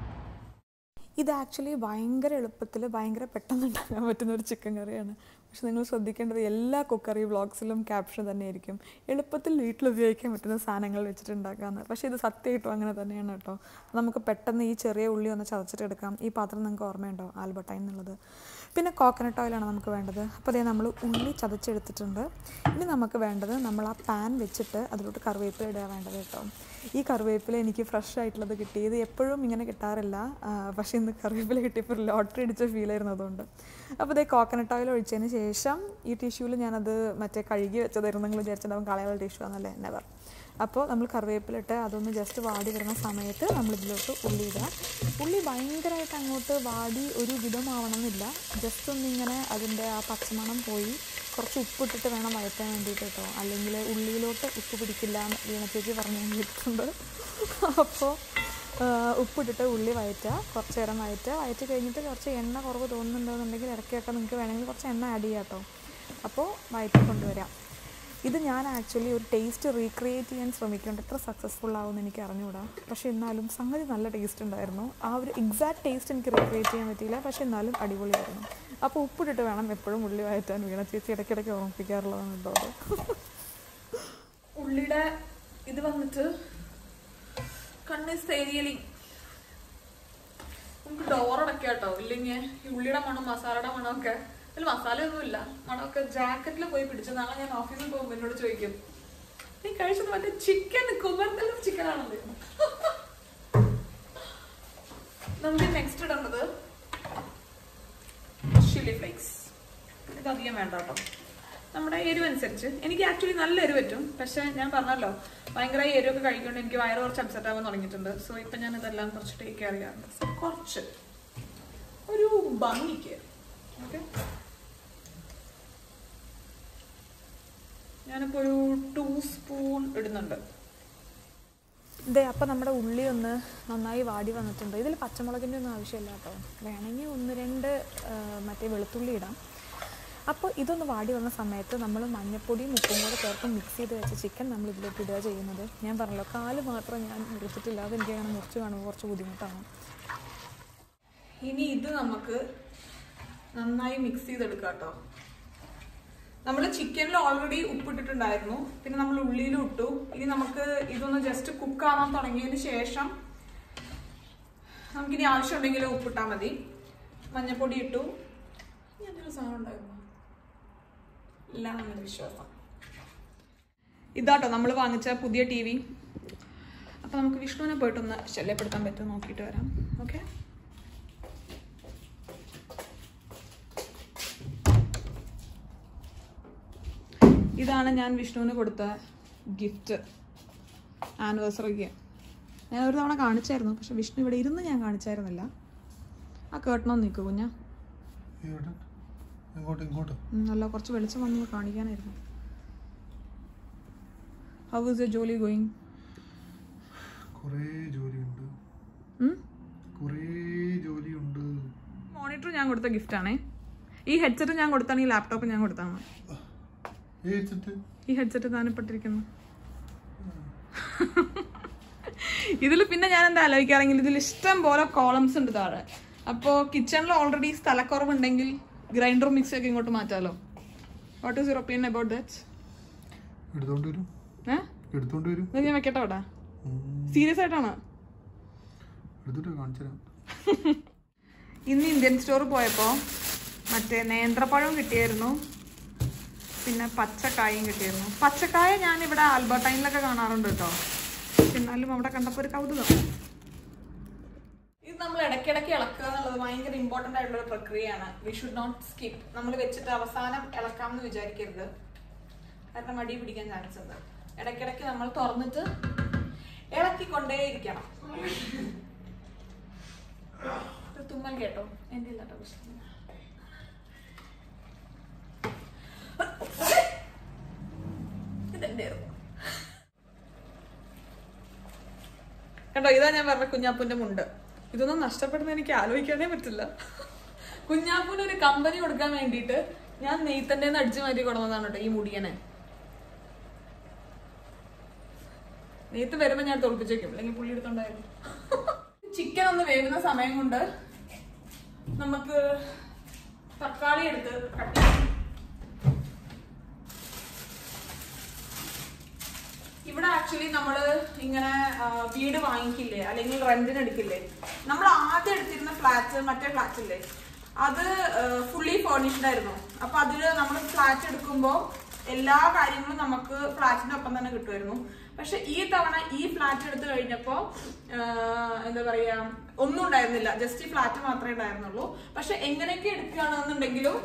S1: ഇത് ആക്ച്വലി ഭയങ്കര എളുപ്പത്തിൽ ഭയങ്കര പെട്ടെന്ന് ഉണ്ടാക്കാൻ പറ്റുന്ന ഒരു ചിക്കൻ കറിയാണ്. പക്ഷെ നിങ്ങൾ ശ്രദ്ധിക്കേണ്ടത് എല്ലാ കുക്കറി വ്ളോഗ്സിലും ക്യാപ്ഷൻ തന്നെയായിരിക്കും എളുപ്പത്തിൽ വീട്ടിൽ ഉപയോഗിക്കാൻ പറ്റുന്ന സാധനങ്ങൾ വെച്ചിട്ട് ഉണ്ടാക്കാമെന്ന്. പക്ഷേ ഇത് സത്യമായിട്ടും അങ്ങനെ തന്നെയാണ് കേട്ടോ. നമുക്ക് പെട്ടെന്ന് ഈ ചെറിയ ഉള്ളി ഒന്ന് ചതച്ചിട്ടെടുക്കാം. ഈ പാത്രം നിങ്ങൾക്ക് ഓർമ്മയുണ്ടോ, ആൽബർട്ടൈൻ എന്നുള്ളത്. പിന്നെ കോക്കനട്ട് ഓയിലാണ് നമുക്ക് വേണ്ടത്. അപ്പോൾ അതേ നമ്മൾ ഉള്ളി ചതച്ചെടുത്തിട്ടുണ്ട്. ഇനി നമുക്ക് വേണ്ടത് നമ്മൾ ആ പാൻ വെച്ചിട്ട് അതിലോട്ട് കറിവേപ്പില ഇടുക വേണ്ടത് കേട്ടോ. ഈ കറിവേപ്പില എനിക്ക് ഫ്രഷ് ആയിട്ടുള്ളത് കിട്ടി. ഇത് എപ്പോഴും ഇങ്ങനെ കിട്ടാറില്ല, പക്ഷേ ഇന്ന് കറിവേപ്പില കിട്ടിയപ്പോൾ ലോട്ടറി അടിച്ച ഫീൽ ആയിരുന്നു അതുകൊണ്ട്. അപ്പോൾ ഇതേ കോക്കനട്ട് ഓയിൽ ഒഴിച്ചതിന് ശേഷം ഈ ടിഷ്യൂവിൽ ഞാനത് മറ്റേ കഴുകി വെച്ചതായിരുന്നു. നിങ്ങൾ വിചാരിച്ചിട്ടുണ്ടാവും കളയാനുള്ള ടിഷ്യൂ ആണെന്നല്ലേ, നെവർ. അപ്പോൾ നമ്മൾ കറിവേപ്പിലിട്ട് അതൊന്ന് ജസ്റ്റ് വാടി വരുന്ന സമയത്ത് നമ്മളിതിലോട്ട് ഉള്ളി ഇടുക. ഉള്ളി ഭയങ്കരമായിട്ട് അങ്ങോട്ട് വാടി ഒരു വിധമാവണമെന്നില്ല, ജസ്റ്റ് ഒന്നിങ്ങനെ അതിൻ്റെ ആ പച്ചമണം പോയി കുറച്ച് ഉപ്പിട്ടിട്ട് വേണം വഴറ്റാൻ വേണ്ടിയിട്ട് കേട്ടോ. അല്ലെങ്കിൽ ഉള്ളിയിലോട്ട് ഉപ്പ് പിടിക്കില്ല എന്ന് വീണ ചേച്ചി പറഞ്ഞു കേട്ടിട്ടുണ്ട്. അപ്പോൾ ഉപ്പിട്ടിട്ട് ഉള്ളി വഴറ്റുക, കുറച്ച് നേരം വഴറ്റുക. വഴറ്റി കഴിഞ്ഞിട്ട് കുറച്ച് എണ്ണ കുറവ് തോന്നുന്നുണ്ടെന്നുണ്ടെങ്കിൽ ഇടയ്ക്കൊക്കെ നിങ്ങൾക്ക് വേണമെങ്കിൽ കുറച്ച് എണ്ണ ആഡ് ചെയ്യാം കേട്ടോ. അപ്പോൾ വഴറ്റി കൊണ്ടുവരാം. ഇത് ഞാൻ ആക്ച്വലി ഒരു ടേസ്റ്റ് റീക്രിയേറ്റ് ചെയ്യാൻ ശ്രമിക്കുന്നുണ്ട്. എത്ര സക്സസ്ഫുൾ ആവുമെന്ന് എനിക്ക് അറിഞ്ഞുകൂടാ, പക്ഷേ എന്നാലും സംഗതി നല്ല ടേസ്റ്റ് ഉണ്ടായിരുന്നു. ആ ഒരു എക്സാക്ട് ടേസ്റ്റ് എനിക്ക് റീക്രിയേറ്റ് ചെയ്യാൻ പറ്റിയില്ല, പക്ഷേ എന്നാലും അടിപൊളിയായിരുന്നു. അപ്പോൾ ഉപ്പിട്ടിട്ട് വേണം എപ്പോഴും ഉള്ളി വഴറ്റാൻ. വീണ ചേച്ചി ഇടയ്ക്കിടയ്ക്ക് ഓർമ്മിപ്പിക്കാറുള്ളതാണ് കേട്ടോ അത്. ഉള്ളിയുടെ ഇത് വന്നിട്ട് കണ്ണീസ് തേരിയലി നമുക്ക് ഡോറടക്കാം കേട്ടോ, ഇല്ലെങ്കിൽ ഈ ഉള്ളിയുടെ മണം മസാലയുടെ മണമൊക്കെ, അതിൽ മസാലയൊന്നുമില്ല, മണമൊക്കെ ജാക്കറ്റിൽ പോയി പിടിച്ചു. നാളെ ഞാൻ ഓഫീസിൽ പോകുമ്പോൾ എന്നോട് ചോദിക്കും നീ കഴിച്ചത് മറ്റേ ചിക്കൻ കുമർത്തലും ചിക്കനാണത്. നമുക്ക് നെക്സ്റ്റ് ഇടേണ്ടത് ചില്ലി ഫ്ലേക്സ്. ഇത് അധികം വേണ്ട കേട്ടോ, നമ്മുടെ എരിവനുസരിച്ച്. എനിക്ക് ആക്ച്വലി നല്ല എരിവ് പറ്റും, പക്ഷെ ഞാൻ പറഞ്ഞല്ലോ ഭയങ്കര എരിവൊക്കെ കഴിക്കൊണ്ട് എനിക്ക് വയറ് കുറച്ച് അപ്സെറ്റ് ആവാൻ തുടങ്ങിയിട്ടുണ്ട്. സോ ഇപ്പം ഞാൻ ഇതെല്ലാം കുറച്ച് ടേക്ക് കെയർ ചെയ്യാറുണ്ട്. സോ കുറച്ച് ഒരു ഭംഗിക്ക് ഓക്കെ. ഞാനിപ്പോൾ ഒരു ടു സ്പൂൺ ഇടുന്നുണ്ട്. ഇതേ അപ്പം നമ്മുടെ ഉള്ളി ഒന്ന് നന്നായി വാടി വന്നിട്ടുണ്ട്. ഇതിൽ പച്ചമുളകിൻ്റെ ഒന്നും ആവശ്യമില്ല കേട്ടോ, വേണമെങ്കിൽ ഒന്ന് രണ്ട് മറ്റേ വെളുത്തുള്ളി ഇടാം. അപ്പോൾ ഇതൊന്ന് വാടി വന്ന സമയത്ത് നമ്മൾ മഞ്ഞപ്പൊടിയും ഉപ്പും കൂടെ ചേർത്ത് മിക്സ് ചെയ്ത് വെച്ച ചിക്കൻ നമ്മൾ ഇതിലേക്ക് ഇടുക ചെയ്യുന്നത്. ഞാൻ പറഞ്ഞല്ലോ കാല് മാത്രം ഞാൻ മുറിച്ചിട്ടില്ല, അതെനിക്ക് അങ്ങനെ മുറിച്ച് കാണുമ്പോൾ കുറച്ച് ബുദ്ധിമുട്ടാണ്. ഇനി ഇത് നമുക്ക് നന്നായി മിക്സ് ചെയ്തെടുക്കാം കേട്ടോ. നമ്മൾ ചിക്കനിൽ ഓൾറെഡി ഉപ്പിട്ടിട്ടുണ്ടായിരുന്നു, പിന്നെ നമ്മൾ ഉള്ളിയിലും ഇട്ടു. ഇനി നമുക്ക് ഇതൊന്ന് ജസ്റ്റ് കുക്ക് ആവാൻ തുടങ്ങിയതിന് ശേഷം നമുക്കിനി ആവശ്യമുണ്ടെങ്കിൽ ഉപ്പിട്ടാൽ മതി. മഞ്ഞപ്പൊടി ഇട്ടു. എന്തൊരു സാധനം ഉണ്ടായിരുന്നു എല്ലാം നമ്മുടെ വിശ്വാസം. ഇതാട്ടോ നമ്മൾ വാങ്ങിച്ച പുതിയ ടി വി. അപ്പം അപ്പോൾ നമുക്ക് വിഷ്ണുവിനെ പോയിട്ടൊന്ന് ശല്യപ്പെടുത്താൻ പറ്റുമോ നോക്കിയിട്ട് വരാം. ഓക്കെ, ഇതാണ് ഞാൻ വിഷ്ണുവിന് കൊടുത്ത ഗിഫ്റ്റ് ആനിവേഴ്സറിക്ക്. ഞാൻ ഒരു തവണ കാണിച്ചായിരുന്നു, പക്ഷെ വിഷ്ണു ഇവിടെ ഇരുന്ന് ഞാൻ കാണിച്ചായിരുന്നില്ല. ആ കേട്ടണോ നിൽക്കൂ കുഞ്ഞാ, അല്ല കുറച്ച് വെളിച്ചം വന്ന് കാണിക്കാനായിരുന്നു. ഹൗ ഇസ് യുവർ ജോലി ഗോയിങ്? മോണിറ്റർ ഞാൻ കൊടുത്ത ഗിഫ്റ്റാണേ. ഈ ഹെഡ്സെറ്റ് ഞാൻ കൊടുത്താണ്, ഈ ലാപ്ടോപ്പ് ഞാൻ കൊടുത്താണ്. ഈ ഹെഡ്സെറ്റ് താനപ്പെട്ടിരിക്കുന്നു. ഇതിൽ പിന്നെ ഞാൻ എന്താ ആലോചിക്കാറെങ്കിൽ ഇതിൽ ഇഷ്ടം പോലെ കോളംസ് ഉണ്ട് താഴെ. അപ്പോൾ കിച്ചണിൽ ഓൾറെഡി സ്ഥലക്കുറവുണ്ടെങ്കിൽ ഗ്രൈൻഡറും മിക്സി ഒക്കെ ഇങ്ങോട്ട് മാറ്റാലോ. What is your opinion about that? ഞാൻ വെക്കട്ടെ അവിടെ? സീരിയസ് ആയിട്ടാണ്. ഇന്ന് ഇന്ത്യൻ സ്റ്റോർ പോയപ്പോൾ മറ്റേ നേന്ത്രപ്പഴവും കിട്ടിയായിരുന്നു, പിന്നെ പച്ചക്കായും കിട്ടിയിരുന്നു. പച്ചക്കായ ഞാൻ ഇവിടെ ആൽബർട്ടൈനിലൊക്കെ കാണാറുണ്ട് കേട്ടോ, എന്നാലും അവിടെ കണ്ടപ്പോൾ ഒരു കൗതുകം. ഇത് നമ്മൾ ഇടയ്ക്കിടയ്ക്ക് ഇളക്കുക എന്നുള്ളത് ഭയങ്കര ഇമ്പോർട്ടൻ്റ് ആയിട്ടുള്ള ഒരു പ്രക്രിയയാണ്. We should not skip. നമ്മൾ വെച്ചിട്ട് അവസാനം ഇളക്കാമെന്ന് വിചാരിക്കരുത്, കാരണം അടി പിടിക്കാൻ ചാൻസ് ഉണ്ട്. ഇടയ്ക്കിടയ്ക്ക് നമ്മൾ തുറന്നിട്ട് ഇളക്കിക്കൊണ്ടേയിരിക്കണം. തുമ്മൽ കേട്ടോ? എൻ്റെ ഇല്ല കേട്ടോ പ്രശ്നം. ഇതെന്തായിരുന്നു കേട്ടോ? ഇതാ ഞാൻ പറഞ്ഞ കുഞ്ഞാപ്പൂന്റെ മുണ്ട്. ഇതൊന്നും നഷ്ടപ്പെടുന്ന എനിക്ക് ആലോചിക്കാനേ പറ്റില്ല. കുഞ്ഞാപ്പൂന് ഒരു കമ്പനി കൊടുക്കാൻ വേണ്ടിയിട്ട് ഞാൻ നെയ്ത്തന്റെ അടിച്ചു മാറ്റി കൊടുന്നതാണ് കേട്ടോ ഈ മുടിയനെ. നെയ്ത്ത് വരുമ്പോ ഞാൻ തോൽപ്പിച്ചേക്കും, അല്ലെങ്കിൽ പുള്ളി എടുത്തോണ്ടായിരുന്നു. ചിക്കൻ ഒന്ന് വേവുന്ന സമയം കൊണ്ട് നമുക്ക് തക്കാളി എടുത്ത് കട്ട് ചെയ്യാം. ഇവിടെ ആക്ച്വലി നമ്മള് ഇങ്ങനെ വീട് വാങ്ങിക്കില്ലേ, അല്ലെങ്കിൽ റെന്റിന് എടുക്കില്ലേ, നമ്മൾ ആദ്യം എടുത്തിരുന്ന ഫ്ലാറ്റ്, മറ്റേ ഫ്ലാറ്റ് ഇല്ലേ, അത് ഫുള്ളി ഫേർണിഷ്ഡ് ആയിരുന്നു. അപ്പൊ അതില് നമ്മൾ ഫ്ലാറ്റ് എടുക്കുമ്പോ എല്ലാ കാര്യങ്ങളും നമുക്ക് ഫ്ലാറ്റിന്റെ ഒപ്പം തന്നെ കിട്ടുമായിരുന്നു. പക്ഷെ ഈ തവണ ഈ ഫ്ലാറ്റ് എടുത്തു കഴിഞ്ഞപ്പോ എന്താ പറയാ, ഒന്നും ഉണ്ടായിരുന്നില്ല, ജസ്റ്റ് ഈ ഫ്ലാറ്റ് മാത്രമേ ഉണ്ടായിരുന്നുള്ളൂ. പക്ഷെ എങ്ങനെയൊക്കെ എടുക്കുകയാണെന്നുണ്ടെങ്കിലും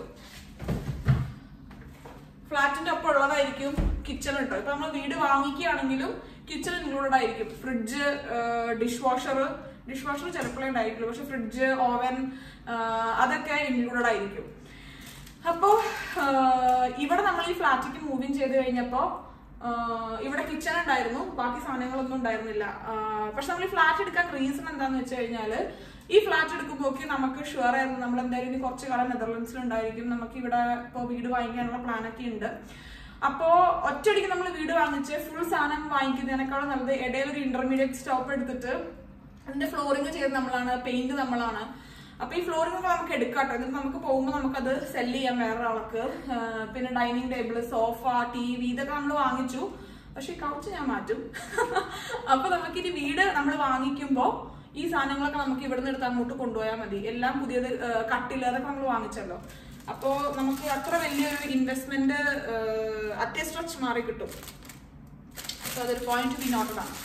S1: ഫ്ലാറ്റിന്റെ ഒപ്പം ഉള്ളതായിരിക്കും കിച്ചൺ കേട്ടോ. ഇപ്പൊ നമ്മൾ വീട് വാങ്ങിക്കുകയാണെങ്കിലും കിച്ചൺ ഇൻക്ലൂഡഡ് ആയിരിക്കും. Fridge, dishwasher dishwasher ചിലപ്പോഴേ ഉണ്ടായിരിക്കുള്ളൂ, പക്ഷെ ഫ്രിഡ്ജ്, ഓവൻ അതൊക്കെ ഇൻക്ലൂഡഡ് ആയിരിക്കും. അപ്പോ ഇവിടെ നമ്മൾ ഈ ഫ്ലാറ്റിലേക്ക് മൂവിങ് ചെയ്ത് കഴിഞ്ഞപ്പോ ഇവിടെ കിച്ചൺ ഉണ്ടായിരുന്നു, ബാക്കി സാധനങ്ങളൊന്നും ഉണ്ടായിരുന്നില്ല. പക്ഷെ നമ്മൾ ഈ ഫ്ലാറ്റ് എടുക്കാൻ റീസൺ എന്താന്ന് വെച്ച് കഴിഞ്ഞാല്, ഈ ഫ്ലാറ്റ് എടുക്കുമ്പോഴൊക്കെ നമുക്ക് ഷുവർ ആയിരുന്നു നമ്മൾ എന്തായാലും ഇനി കുറച്ച് കാലം നെതർലൻഡ്സിൽ ഉണ്ടായിരിക്കും, നമുക്ക് ഇവിടെ ഇപ്പോൾ വീട് വാങ്ങിക്കാനുള്ള പ്ലാനൊക്കെ ഉണ്ട്. അപ്പോ ഒറ്റയടിക്ക് നമ്മൾ വീട് വാങ്ങിച്ച് ഫുൾ സാധനം വാങ്ങിക്കുന്നതിനേക്കാളും നല്ലത് ഇടയിൽ ഒരു ഇന്റർമീഡിയറ്റ് സ്റ്റോപ്പ് എടുത്തിട്ട് അതിന്റെ ഫ്ലോറിങ് ചെയ്ത് നമ്മളാണ്, പെയിന്റ് നമ്മളാണ്. അപ്പൊ ഈ ഫ്ലോറിംഗ് ഒക്കെ നമുക്ക് എടുക്കാട്ടോ, എന്നിട്ട് നമുക്ക് പോകുമ്പോൾ നമുക്കത് സെല് ചെയ്യാം വേറൊരാൾക്ക്. പിന്നെ dining table, sofa, T V ഇതൊക്കെ നമ്മൾ വാങ്ങിച്ചു. പക്ഷെ ഈ കൗച്ച് ഞാൻ മാറ്റും. അപ്പൊ നമുക്കിനി വീട് നമ്മൾ വാങ്ങിക്കുമ്പോ ഈ സാധനങ്ങളൊക്കെ നമുക്ക് ഇവിടുന്ന് എടുത്ത് അങ്ങോട്ട് കൊണ്ടുപോയാൽ മതി. എല്ലാം പുതിയത്, കട്ടില് അതൊക്കെ നമ്മൾ വാങ്ങിച്ചല്ലോ. അപ്പോ നമുക്ക് അത്ര വലിയൊരു ഇൻവെസ്റ്റ്മെന്റ് അറ്റ് സ്ട്രെച്ച് മാറി കിട്ടും. അപ്പൊ അതൊരു പോയിന്റ് ബി നോട്ടഡ് ആണ്.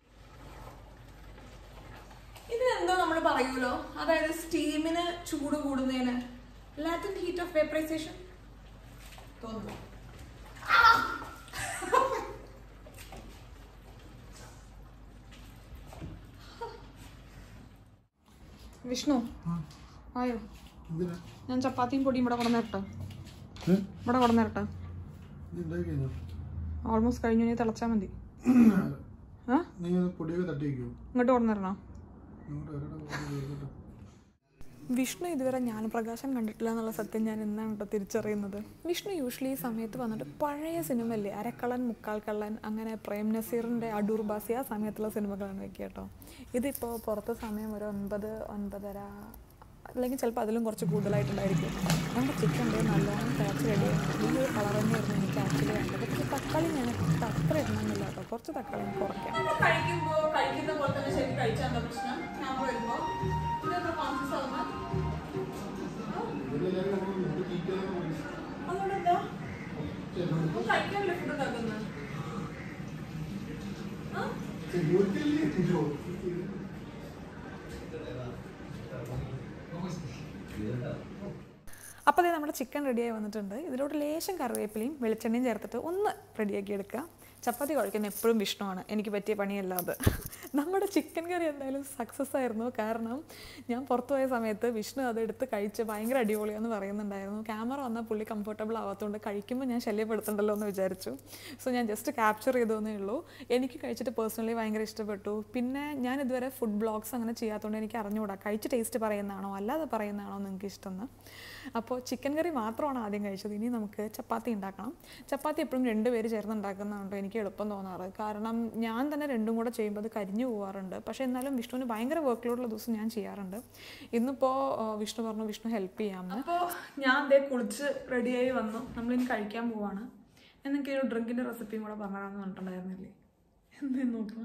S1: ഇതിനെന്തോ നമ്മൾ പറയൂലോ, അതായത് സ്റ്റീമിന് ചൂട് കൂടുന്നതിന് ലാറ്റന്റ് ഹീറ്റ് ഓഫ് വേപ്പറൈസേഷൻ തോന്നുന്നു. വിഷ്ണു ആയോ? ഞാൻ ചപ്പാത്തിയും പൊടിയും ഇവിടെ കൊണ്ടുവന്നിരട്ടെ, ഇവിടെ കൊണ്ടുവന്നിരട്ടെ. ഓൾമോസ്റ്റ് കഴിഞ്ഞു, നീ തിളച്ചാ മതി. ഇങ്ങോട്ട് കൊണ്ടുവരണോ? വിഷ്ണു ഇതുവരെ ജ്ഞാനപ്രകാശം കണ്ടിട്ടില്ല എന്നുള്ള സത്യം ഞാൻ എന്നാണ് കേട്ടോ തിരിച്ചറിയുന്നത്. വിഷ്ണു യൂഷ്വലി ഈ സമയത്ത് വന്നിട്ട് പഴയ സിനിമയില്ലേ, അരക്കള്ളൻ, മുക്കാൽ കള്ളൻ, അങ്ങനെ പ്രേം നസീറിൻ്റെ അടൂർ ബാസി ആ സമയത്തുള്ള സിനിമകളാണ് വെക്കുക കേട്ടോ. ഇതിപ്പോൾ പുറത്ത് സമയം ഒരു ഒൻപത് ഒൻപതര അല്ലെങ്കിൽ ചിലപ്പോൾ അതിലും കുറച്ച് കൂടുതലായിട്ടുണ്ടായിരിക്കും. നമ്മുടെ ചിക്കൻ നല്ലോണം തിളച്ച് റെഡിയായിരുന്നു. ഈ ഒരു കളർ തന്നെയായിരുന്നു എനിക്ക് ആക്ച്വലി വേണ്ടത്. പക്ഷേ തക്കാളി ഞാൻ അത്ര ഇടണമെന്നില്ല കേട്ടോ, കുറച്ച് തക്കാളി കുറയ്ക്കാം. കഴിക്കുമ്പോൾ കഴിക്കുന്ന പോലെ തന്നെ ശരി കഴിച്ചാൽ പ്രശ്നം. ഞാൻ വരുമ്പോൾ അതുകൊണ്ടെന്താ കഴിക്കാനല്ലേ ഫുഡ് ഉണ്ടാക്കുന്നത്? അപ്പോൾ അതേ നമ്മുടെ ചിക്കൻ റെഡിയായി വന്നിട്ടുണ്ട്. ഇതിലോട്ട് ലേശം കറിവേപ്പിലയും വെളിച്ചെണ്ണയും ചേർത്തിട്ട് ഒന്ന് റെഡിയാക്കി എടുക്കുക. ചപ്പാത്തി കുഴക്കുന്ന എപ്പോഴും വിഷ്ണുവാണ്, എനിക്ക് പറ്റിയ പണിയല്ലാതെ. നമ്മുടെ ചിക്കൻ കറി എന്തായാലും സക്സസ് ആയിരുന്നു. കാരണം ഞാൻ പുറത്തു പോയ സമയത്ത് വിഷ്ണു അതെടുത്ത് കഴിച്ച് ഭയങ്കര അടിപൊളിയാന്ന് പറയുന്നുണ്ടായിരുന്നു. ക്യാമറ വന്നാൽ പുള്ളി കംഫർട്ടബിൾ ആവാത്തതുകൊണ്ട് കഴിക്കുമ്പോൾ ഞാൻ ശല്യപ്പെടുത്തണ്ടല്ലോ എന്ന് വിചാരിച്ചു. സോ ഞാൻ ജസ്റ്റ് ക്യാപ്ചർ ചെയ്തതെന്നേ ഉള്ളൂ. എനിക്ക് കഴിച്ചിട്ട് പേഴ്സണലി ഭയങ്കര ഇഷ്ടപ്പെട്ടു. പിന്നെ ഞാൻ ഇതുവരെ ഫുഡ് ബ്ലോഗ്സ് അങ്ങനെ ചെയ്യാത്തതുകൊണ്ട് എനിക്ക് അറിഞ്ഞുകൂടാ കഴിച്ച് ടേസ്റ്റ് പറയുന്നതാണോ അല്ലാതെ പറയുന്നതാണോ നിങ്ങൾക്ക് ഇഷ്ടമെന്ന്. അപ്പോൾ ചിക്കൻ കറി മാത്രമാണ് ആദ്യം കഴിച്ചത്. ഇനി നമുക്ക് ചപ്പാത്തി ഉണ്ടാക്കണം. ചപ്പാത്തി എപ്പോഴും രണ്ട് പേര് ചേർന്ന് ഉണ്ടാക്കുന്നതുകൊണ്ട് എനിക്ക് എളുപ്പം തോന്നാറ്. കാരണം ഞാൻ തന്നെ രണ്ടും കൂടെ ചെയ്യുമ്പോൾ അത് കരിഞ്ഞു പോകാറുണ്ട്. പക്ഷേ എന്നാലും വിഷ്ണുവിന് ഭയങ്കര വർക്ക് ലോഡുള്ള ദിവസം ഞാൻ ചെയ്യാറുണ്ട്. ഇന്നിപ്പോൾ വിഷ്ണു പറഞ്ഞു വിഷ്ണു ഹെൽപ്പ് ചെയ്യാമെന്ന്. അപ്പോൾ ഞാൻ അതേ കുളിച്ച് റെഡിയായി വന്നു. നമ്മളിനി കഴിക്കാൻ പോവാണ്. എന്നൊക്കെ ഒരു ഡ്രിങ്കിൻ്റെ റെസിപ്പിയും കൂടെ പറഞ്ഞാന്ന് പറഞ്ഞിട്ടുണ്ടായിരുന്നില്ലേ? എന്തേന്ന് നോക്കുക,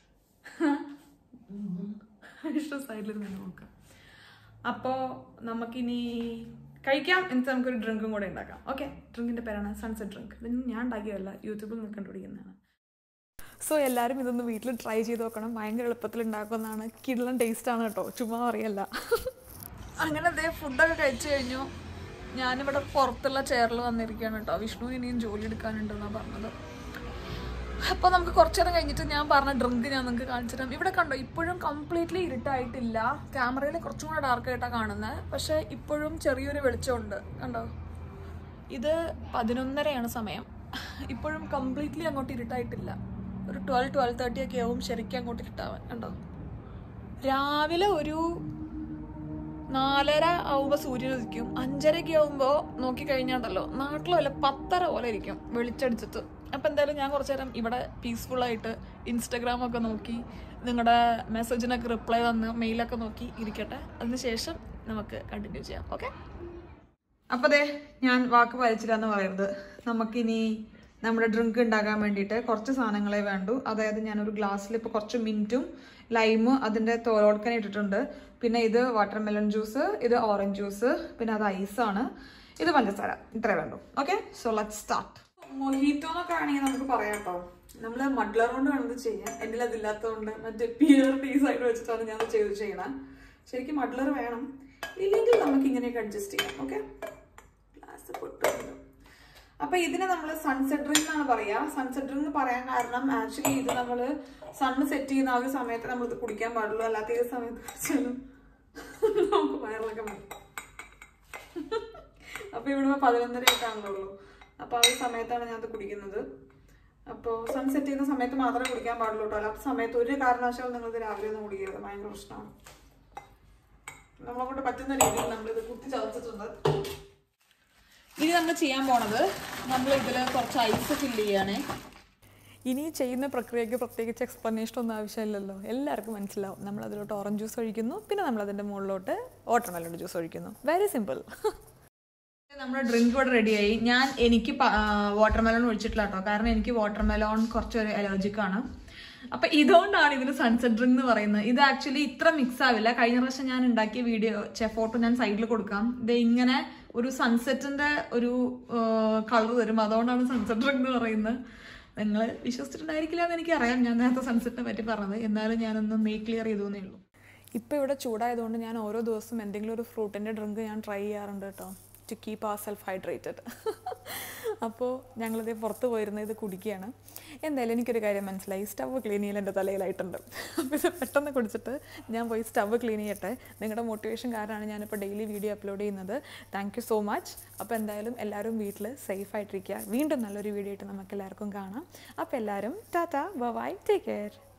S1: വിഷ്ണു സൈഡിലിരുന്ന് നോക്കാം. അപ്പോൾ നമുക്കിനി കഴിക്കാം. എന്നിട്ട് നമുക്കൊരു ഡ്രിങ്കും കൂടെ ഉണ്ടാക്കാം. ഓക്കെ, ഡ്രിങ്കിൻ്റെ പേരാണ് സൺസെറ്റ് ഡ്രിങ്ക്. ഇതൊന്നും ഞാൻ ഉണ്ടാക്കിയതല്ല, യൂട്യൂബിൽ നിന്ന് കണ്ടുപിടിക്കുന്നതാണ്. സോ എല്ലാവരും ഇതൊന്ന് വീട്ടിൽ ട്രൈ ചെയ്ത് നോക്കണം. ഭയങ്കര എളുപ്പത്തിൽ ഉണ്ടാക്കുന്നതാണ്. കിടിലൻ ടേസ്റ്റാണ് കേട്ടോ, ചുമ്മാ അറിയല്ല. അങ്ങനെ അതേ ഫുഡൊക്കെ കഴിച്ചു കഴിഞ്ഞു. ഞാനിവിടെ പുറത്തുള്ള ചെയറിൽ വന്നിരിക്കുകയാണ് കേട്ടോ. വിഷ്ണു ഇനിയും ജോലി എടുക്കാനുണ്ടെന്നാണ് പറഞ്ഞത്. അപ്പോൾ നമുക്ക് കുറച്ചു നേരം കഴിഞ്ഞിട്ട് ഞാൻ പറഞ്ഞ ഡ്രിങ്ക് ഞാൻ നിങ്ങൾക്ക് കാണിച്ചു തരാം. ഇവിടെ കണ്ടോ, ഇപ്പോഴും കംപ്ലീറ്റ്ലി ഇരുട്ടായിട്ടില്ല. ക്യാമറയിൽ കുറച്ചും കൂടെ ഡാർക്കായിട്ടാണ് കാണുന്നത്. പക്ഷേ ഇപ്പോഴും ചെറിയൊരു വെളിച്ചമുണ്ട്. കണ്ടോ, ഇത് പതിനൊന്നരയാണ് സമയം. ഇപ്പോഴും കംപ്ലീറ്റ്ലി അങ്ങോട്ട് ഇരുട്ടായിട്ടില്ല. ഒരു ട്വൽവ് ട്വൽവ് തേർട്ടി ഒക്കെ ആവും ശരിക്കും അങ്ങോട്ട് ഇരുട്ടാവാൻ. കണ്ടോ, രാവിലെ ഒരു നാലര ആവുമ്പോൾ സൂര്യൻ ഉദിക്കും. അഞ്ചരയ്ക്ക് ആവുമ്പോൾ നോക്കിക്കഴിഞ്ഞാണ്ടല്ലോ നാട്ടിലും അല്ല പത്തര പോലെ ഇരിക്കും വെളിച്ചടിച്ചിട്ട്. അപ്പം എന്തായാലും ഞാൻ കുറച്ചു നേരം ഇവിടെ പീസ്ഫുള്ളായിട്ട് ഇൻസ്റ്റഗ്രാമൊക്കെ നോക്കി നിങ്ങളുടെ മെസ്സേജിനൊക്കെ റിപ്ലൈ തന്ന് മെയിലൊക്കെ നോക്കി ഇരിക്കട്ടെ. അതിനുശേഷം നമുക്ക് കണ്ടിന്യൂ ചെയ്യാം. ഓക്കെ, അപ്പോൾ അതെ ഞാൻ വാക്ക് പാലിച്ചില്ലാന്ന് പറയുന്നത്. നമുക്കിനി നമ്മുടെ ഡ്രിങ്ക് ഉണ്ടാക്കാൻ വേണ്ടിയിട്ട് കുറച്ച് സാധനങ്ങളെ വേണ്ടു. അതായത് ഞാനൊരു ഗ്ലാസ്സിൽ ഇപ്പോൾ കുറച്ച് മിൻറ്റും ലൈമും അതിൻ്റെ തോലോടുക്കൻ ഇട്ടിട്ടുണ്ട്. പിന്നെ ഇത് വാട്ടർ മെലൺ ജ്യൂസ്, ഇത് ഓറഞ്ച് ജ്യൂസ്, പിന്നെ അത് ഐസാണ്, ഇത് പഞ്ചസാര. ഇത്രേ വേണ്ടു. Okay, so let's start. Mojito എന്നൊക്കെ ആണെങ്കിൽ നമുക്ക് പറയാം കേട്ടോ. നമ്മൾ മഡ്ലർ കൊണ്ടാണ് ഇത് ചെയ്യാൻ. എൻ്റെ അതില്ലാത്തതുകൊണ്ട് മറ്റേ പിയർ പീസ് ആയിട്ട് വെച്ചിട്ടാണ് ഞാൻ ചെയ്ത് ചെയ്യണം. ശരിക്കും മഡ്ലർ വേണം, ഇല്ലെങ്കിൽ നമുക്ക് ഇങ്ങനെയൊക്കെ അഡ്ജസ്റ്റ് ചെയ്യാം. ഓക്കെ, ഗ്ലാസ് പൊട്ടുന്നുണ്ട്. അപ്പൊ ഇതിനെ നമ്മൾ സൺസെറ്റ് ഡ്രിങ്ക് എന്നാണ് പറയാ. സൺസെറ്റ് ഡ്രിങ്ക് പറയാൻ കാരണം ആക്ച്വലി ഇത് നമ്മൾ സണ്ണ് സെറ്റ് ചെയ്യുന്ന ആ ഒരു സമയത്ത് നമ്മൾ ഇത് കുടിക്കാൻ പാടുള്ളൂ. അല്ലാത്ത ഏത് സമയത്ത് കുടിച്ചാലും നമുക്ക് വയറിളക്കം വരും. അപ്പൊ ഇവിടെ പതിനൊന്നര ആയിട്ടാണല്ലോ. അപ്പൊ ആ ഒരു സമയത്താണ് ഞാൻ ഇത് കുടിക്കുന്നത്. അപ്പോൾ സൺസെറ്റ് ചെയ്യുന്ന സമയത്ത് മാത്രമേ കുടിക്കാൻ പാടുള്ളൂ കേട്ടോ. അല്ലാത്ത സമയത്ത് ഒരു കാരണവശാലും നിങ്ങളിത് രാവിലെ ഒന്നും കുടിക്കരുത്, ഭയങ്കര പ്രശ്നമാണ്. നമ്മളെ കൊണ്ട് പറ്റുന്ന രീതിയിൽ നമ്മളിത് കുത്തി ചതച്ചിട്ടുണ്ട്. ഇനി നമ്മൾ ചെയ്യാൻ പോണത്, നമ്മൾ ഇതിൽ കുറച്ച് ഐസ് ഫില്ല് ചെയ്യാണ്. ഇനി ചെയ്യുന്ന പ്രക്രിയയ്ക്ക് പ്രത്യേകിച്ച് എക്സ്പ്ലനേഷൻ ഒന്നും ആവശ്യമില്ലല്ലോ, എല്ലാവർക്കും മനസ്സിലാവും. നമ്മൾ അതിലോട്ട് ഓറഞ്ച് ജ്യൂസ് ഒഴിക്കുന്നു, പിന്നെ നമ്മൾ അതിൻ്റെ മുകളിലോട്ട് വാട്ടർമെലൺ ജ്യൂസ് ഒഴിക്കുന്നു. Very simple. നമ്മുടെ ഡ്രിങ്ക് ഇവിടെ റെഡിയായി. ഞാൻ എനിക്ക് വാട്ടർമെലൺ ഒഴിച്ചിട്ടില്ല കേട്ടോ, കാരണം എനിക്ക് വാട്ടർമെലൺ കുറച്ചൊരു അലർജിക്കാണ്. അപ്പം ഇതുകൊണ്ടാണ് ഇതിന് സൺസെറ്റ് ഡ്രിങ്ക് എന്ന് പറയുന്നത്. ഇത് ആക്ച്വലി ഇത്ര മിക്സ് ആവില്ല. കഴിഞ്ഞ പ്രാവശ്യം ഞാൻ ഉണ്ടാക്കിയ വീഡിയോ ഫോട്ടോ ഞാൻ സൈഡിൽ കൊടുക്കാം. ഇത് ഇങ്ങനെ ഒരു സൺസെറ്റിന്റെ ഒരു കളർ തരും, അതുകൊണ്ടാണ് സൺസെറ്റ് ഡ്രിങ്ക് എന്ന് പറയുന്നത്. നിങ്ങൾ വിശ്വസിച്ചിട്ടുണ്ടായിരിക്കില്ല എന്ന് എനിക്കറിയാം, ഞാൻ നേരത്തെ സൺസെറ്റിനെ പറ്റി പറഞ്ഞത്. എന്നാലും ഞാനൊന്ന് മേക്ക് ക്ലിയർ ചെയ്തു എന്നേ ഉള്ളൂ. ഇപ്പോൾ ഇവിടെ ചൂടായതുകൊണ്ട് ഞാൻ ഓരോ ദിവസവും എന്തെങ്കിലും ഒരു ഫ്രൂട്ടിൻ്റെ ഡ്രിങ്ക് ഞാൻ ട്രൈ ചെയ്യാറുണ്ട് കേട്ടോ, to keep our self hydrated. അപ്പോൾ ഞങ്ങളിത് പുറത്ത് പോയിരുന്ന ഇത് കുടിക്കുകയാണ്. എന്തായാലും എനിക്കൊരു കാര്യം മനസ്സിലായി, സ്റ്റവ് ക്ലീൻ ചെയ്യൽ എൻ്റെ തലയിലായിട്ടുണ്ട്. അപ്പോൾ ഇത് പെട്ടെന്ന് കുടിച്ചിട്ട് ഞാൻ പോയി സ്റ്റവ് ക്ലീൻ ചെയ്യട്ടെ. നിങ്ങളുടെ മോട്ടിവേഷൻ കാരണമാണ് ഞാനിപ്പോൾ ഡെയിലി വീഡിയോ അപ്ലോഡ് ചെയ്യുന്നത്. Thank you so much. അപ്പോൾ എന്തായാലും എല്ലാവരും വീട്ടിൽ സേഫായിട്ടിരിക്കുക. വീണ്ടും നല്ലൊരു വീഡിയോ ആയിട്ട് നമുക്ക് എല്ലാവർക്കും കാണാം. അപ്പോൾ എല്ലാവരും ടാറ്റ, ബൈ, ടേക്ക് കെയർ.